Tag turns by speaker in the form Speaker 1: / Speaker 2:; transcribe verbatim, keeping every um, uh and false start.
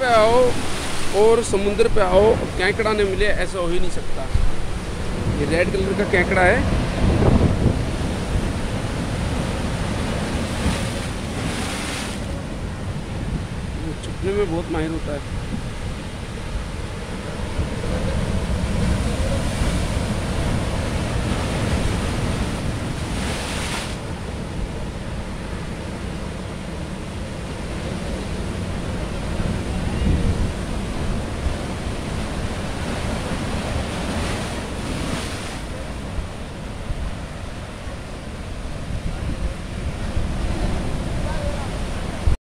Speaker 1: पे आओ और समुद्र पे आओ, केकड़ा नहीं मिले, ऐसा हो ही नहीं सकता। ये रेड कलर का केकड़ा है। छुपने में बहुत माहिर होता है।